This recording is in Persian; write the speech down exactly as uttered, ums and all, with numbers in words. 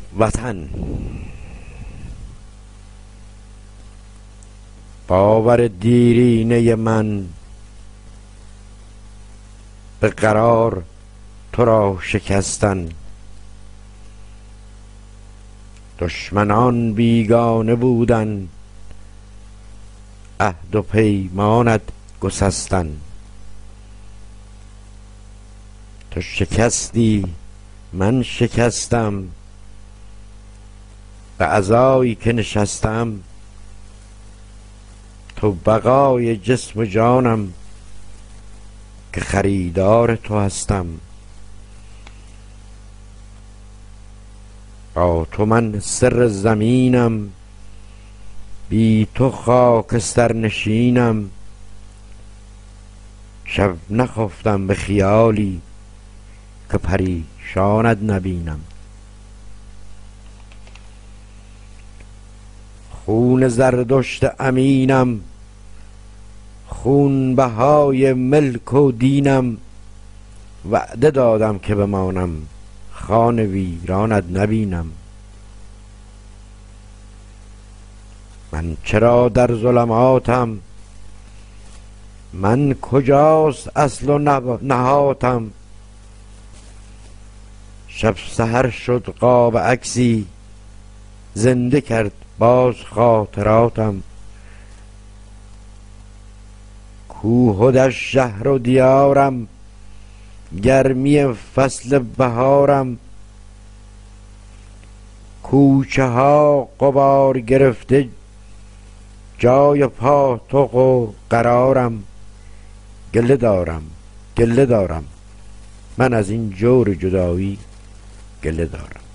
وطن باور دیرینه من به قرار تو را شکستن، دشمنان بیگانه بودن عهد و پیمانت گسستن. تو شکستی من شکستم، به عزایی که نشستم تو بقای جسم و جانم که خریدار تو هستم. با تو من سر زمینم، بی تو خاکستر نشینم. شب نخفتم به خیالی که پریشانت نبینم. خون زردشت امینم، خون بهای ملک و دینم. وعده دادم که بمانم خان ویرانت نبینم. من چرا در ظلماتم، من کجاست اصل و نهاتم. شب سحر شد قاب عکسی، زنده کرد باز خاطراتم. کوهدش شهر و دیارم، گرمی فصل بهارم. کوچه ها غبار گرفته، جای پاتق و قرارم. گله دارم گله دارم من از این جور جدایی گله دارم.